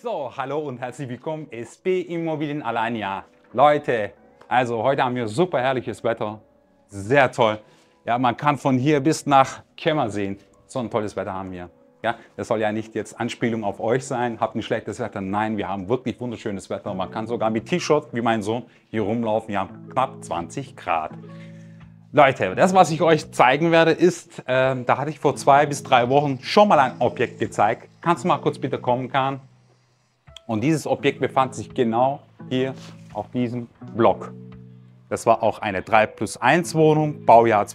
So, hallo und herzlich willkommen, SB Immobilien Alanya. Leute, also heute haben wir super herrliches Wetter, sehr toll. Ja, man kann von hier bis nach Kemmer sehen, so ein tolles Wetter haben wir. Ja, das soll ja nicht jetzt Anspielung auf euch sein, habt ein schlechtes Wetter. Nein, wir haben wirklich wunderschönes Wetter. Man kann sogar mit T-Shirt, wie mein Sohn, hier rumlaufen. Wir haben knapp 20 Grad. Leute, das, was ich euch zeigen werde, ist, da hatte ich vor 2 bis 3 Wochen schon mal ein Objekt gezeigt. Kannst du mal kurz bitte kommen, Kahn? Und dieses Objekt befand sich genau hier auf diesem Block. Das war auch eine 3+1 Wohnung, Baujahr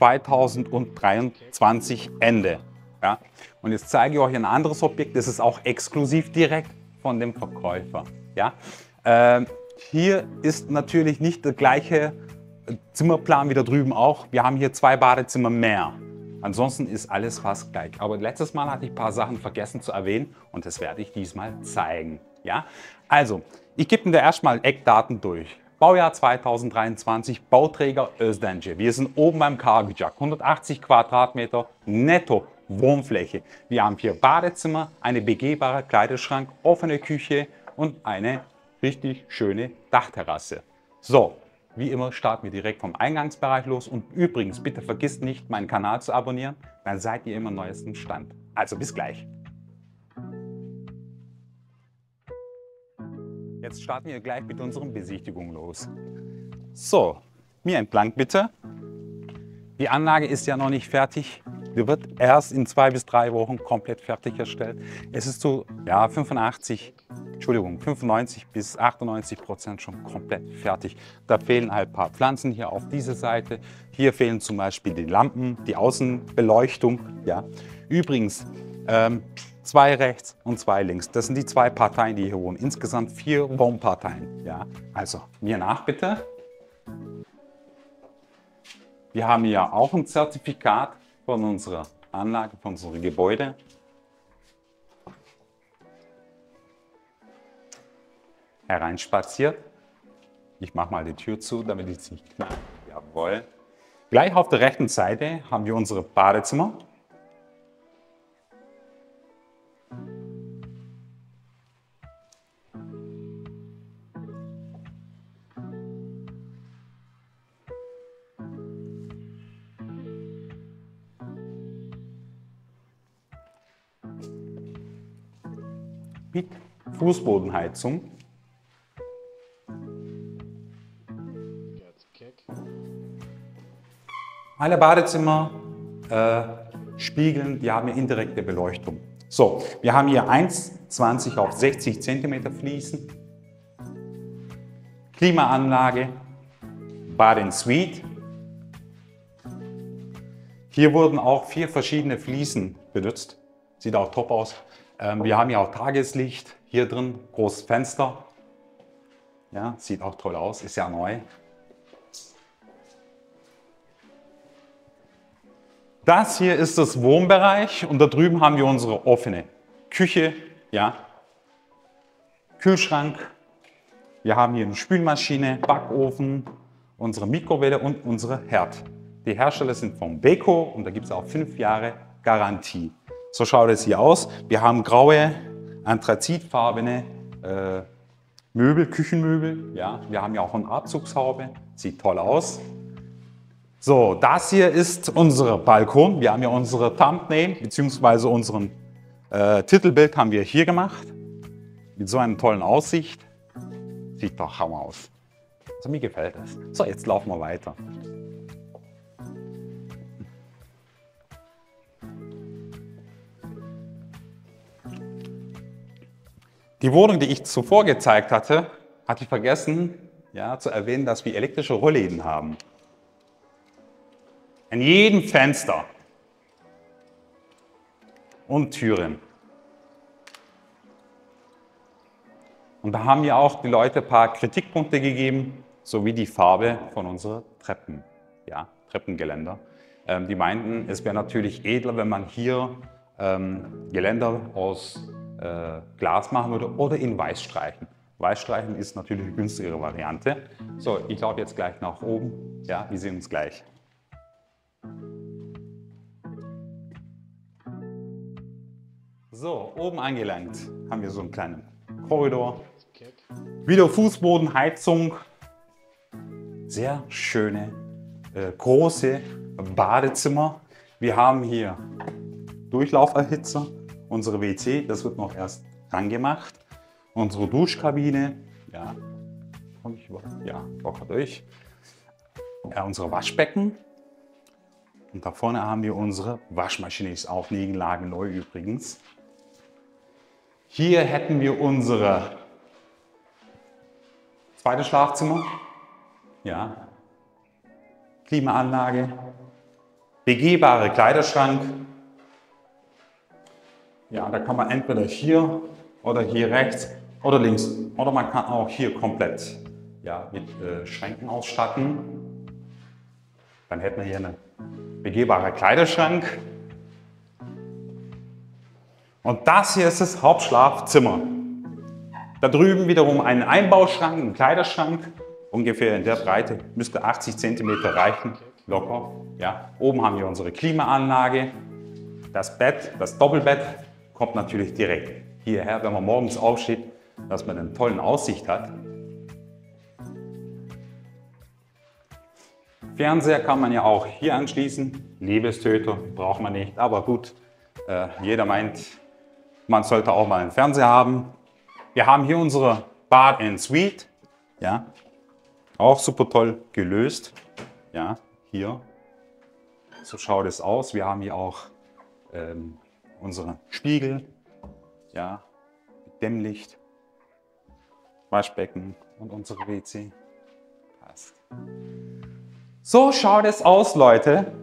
2023 Ende. Ja? Und jetzt zeige ich euch ein anderes Objekt, das ist auch exklusiv direkt von dem Verkäufer. Ja? Hier ist natürlich nicht der gleiche Zimmerplan wie da drüben auch. Wir haben hier 2 Badezimmer mehr. Ansonsten ist alles fast gleich. Aber letztes Mal hatte ich ein paar Sachen vergessen zu erwähnen und das werde ich diesmal zeigen. Ja? Also, ich gebe Ihnen da erstmal Eckdaten durch. Baujahr 2023, Bauträger Özdence. Wir sind oben beim Kargujak, 180 Quadratmeter netto Wohnfläche. Wir haben hier Badezimmer, eine begehbare Kleiderschrank, offene Küche und eine richtig schöne Dachterrasse. So, wie immer starten wir direkt vom Eingangsbereich los. Und übrigens, bitte vergisst nicht, meinen Kanal zu abonnieren, dann seid ihr immer am neuesten Stand. Also bis gleich. Jetzt starten wir gleich mit unserer Besichtigung los. So, mir entlang bitte. Die Anlage ist ja noch nicht fertig. Die wird erst in 2 bis 3 Wochen komplett fertiggestellt. Es ist zu 95 bis 98% schon komplett fertig. Da fehlen halt ein paar Pflanzen hier auf dieser Seite. Hier fehlen zum Beispiel die Lampen, die Außenbeleuchtung. Ja. Übrigens, 2 rechts und 2 links. Das sind die 2 Parteien, die hier wohnen. Insgesamt 4 Wohnparteien. Ja. Also, mir nach bitte. Wir haben hier auch ein Zertifikat von unserer Anlage, von unserem Gebäude. Hereinspaziert. Ich mache mal die Tür zu, damit ich es nicht knallt. Jawohl. Gleich auf der rechten Seite haben wir unsere Badezimmer. Mit Fußbodenheizung. Alle Badezimmer spiegeln, die haben eine indirekte Beleuchtung. So, wir haben hier 1,20 auf 60 cm Fliesen, Klimaanlage, Bad en Suite. Hier wurden auch 4 verschiedene Fliesen benutzt. Sieht auch top aus. Wir haben hier auch Tageslicht hier drin, großes Fenster. Ja, sieht auch toll aus, ist ja neu. Das hier ist das Wohnbereich und da drüben haben wir unsere offene Küche, ja, Kühlschrank. Wir haben hier eine Spülmaschine, Backofen, unsere Mikrowelle und unsere Herd. Die Hersteller sind von Beko und da gibt es auch 5 Jahre Garantie. So schaut es hier aus. Wir haben graue, anthrazitfarbene Möbel, Küchenmöbel. Ja. Wir haben ja auch eine Abzugshaube, sieht toll aus. So, das hier ist unser Balkon. Wir haben ja unsere Thumbnail bzw. unseren Titelbild haben wir hier gemacht. Mit so einer tollen Aussicht. Sieht doch Hammer aus. Also mir gefällt es. So, jetzt laufen wir weiter. Die Wohnung, die ich zuvor gezeigt hatte, hatte ich vergessen zu erwähnen, dass wir elektrische Rollläden haben. An jedem Fenster und Türen. Und da haben mir auch die Leute ein paar Kritikpunkte gegeben, sowie die Farbe von unseren Treppen, Treppengeländer. Die meinten, es wäre natürlich edler, wenn man hier Geländer aus Glas machen würde oder in Weiß streichen. Weiß streichen ist natürlich eine günstigere Variante. So, ich laufe jetzt gleich nach oben. Ja, wir sehen uns gleich. So, oben angelangt haben wir so einen kleinen Korridor. Wieder Fußbodenheizung. Sehr schöne, große Badezimmer. Wir haben hier Durchlauferhitzer. Unsere WC, das wird noch erst angemacht. Unsere Duschkabine. Ja, komme ich über? Ja, locker durch. Ja, unsere Waschbecken. Und da vorne haben wir unsere Waschmaschine, ist auch niegelnagelneu übrigens. Hier hätten wir unsere zweites Schlafzimmer. Ja. Klimaanlage. Begehbare Kleiderschrank. Ja, da kann man entweder hier oder hier rechts oder links. Oder man kann auch hier komplett mit Schränken ausstatten. Dann hätten wir hier einen begehbaren Kleiderschrank. Und das hier ist das Hauptschlafzimmer. Da drüben wiederum einen Einbauschrank, einen Kleiderschrank. Ungefähr in der Breite müsste 80 cm reichen, locker. Ja. Oben haben wir unsere Klimaanlage. Das Bett, das Doppelbett, kommt natürlich direkt hierher, wenn man morgens aufsteht, dass man eine tolle Aussicht hat. Fernseher kann man ja auch hier anschließen. Liebestöter braucht man nicht, aber gut, jeder meint, man sollte auch mal einen Fernseher haben. Wir haben hier unsere Bad and Suite, ja, auch super toll gelöst. Ja, hier, so schaut es aus. Wir haben hier auch unsere Spiegel, ja, mit Dämmlicht, Waschbecken und unsere WC. Passt. So schaut es aus, Leute.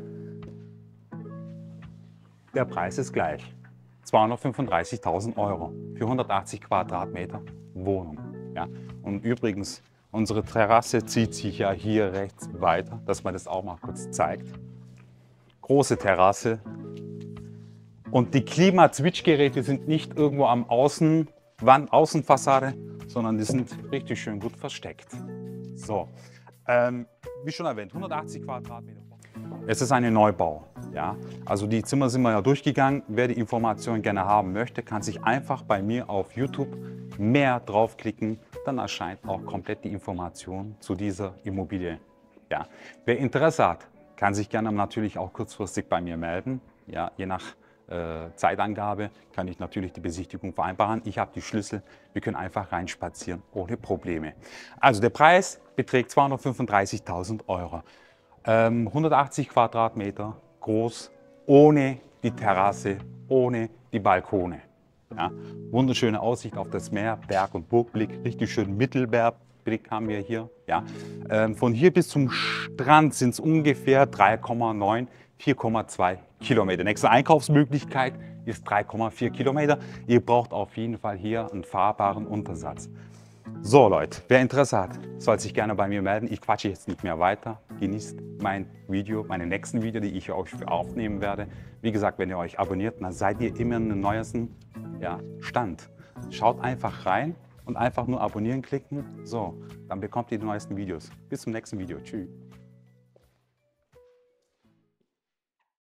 Der Preis ist gleich. 235.000 € für 180 Quadratmeter Wohnung. Ja. Und übrigens, unsere Terrasse zieht sich ja hier rechts weiter, dass man das auch mal kurz zeigt. Große Terrasse. Und die Klima-Switch-Geräte sind nicht irgendwo am Außenfassade, sondern die sind richtig schön gut versteckt. So, wie schon erwähnt, 180 Quadratmeter. Es ist ein Neubau. Ja? Also die Zimmer sind wir ja durchgegangen. Wer die Informationen gerne haben möchte, kann sich einfach bei mir auf YouTube mehr draufklicken. Dann erscheint auch komplett die Information zu dieser Immobilie. Ja? Wer Interesse hat, kann sich gerne natürlich auch kurzfristig bei mir melden. Ja? Je nach Zeitangabe kann ich natürlich die Besichtigung vereinbaren. Ich habe die Schlüssel, wir können einfach reinspazieren ohne Probleme. Also der Preis beträgt 235.000 €. 180 Quadratmeter groß, ohne die Terrasse, ohne die Balkone. Ja, wunderschöne Aussicht auf das Meer, Berg- und Burgblick, richtig schön Mittelbergblick haben wir hier. Ja. Von hier bis zum Strand sind es ungefähr 3,9, 4,2 Kilometer. Nächste Einkaufsmöglichkeit ist 3,4 Kilometer. Ihr braucht auf jeden Fall hier einen fahrbaren Untersatz. So Leute, wer Interesse hat, soll sich gerne bei mir melden. Ich quatsche jetzt nicht mehr weiter. Genießt mein Video, meine nächsten Videos, die ich für euch aufnehmen werde. Wie gesagt, wenn ihr euch abonniert, dann seid ihr immer in den neuesten Stand. Schaut einfach rein und einfach nur abonnieren klicken. So, dann bekommt ihr die neuesten Videos. Bis zum nächsten Video. Tschüss.